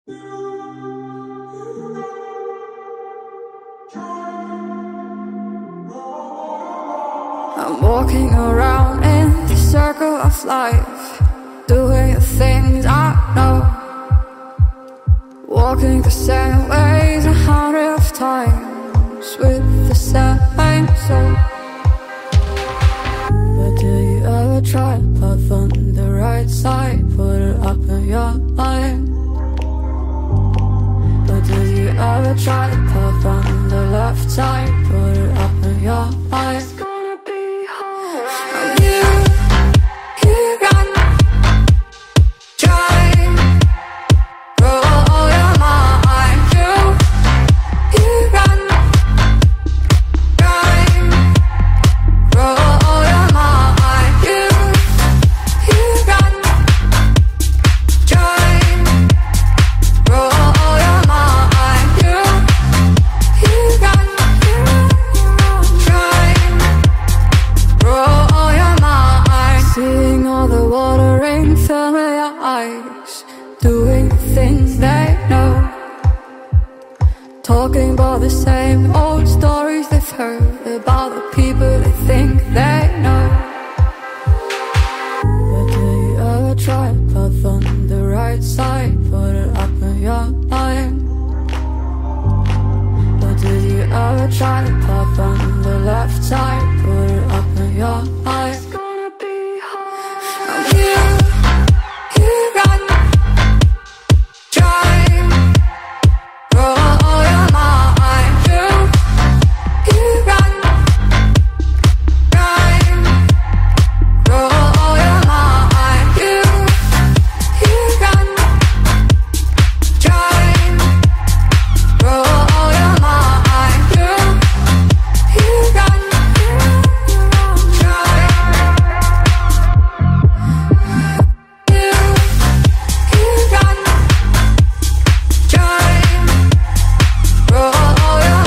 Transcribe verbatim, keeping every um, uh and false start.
I'm walking around in the circle of life, doing the things I know, walking the same ways a hundred of times with the same soul. But do you ever try to path on the right side, put it up in your mind? But do you ever try to path on the left side, put it up in your mind? Talking about the same old stories they've heard about the people they think they know. But do you ever try to path on the right side, put it up in your mind? But did you ever try to path on the left side?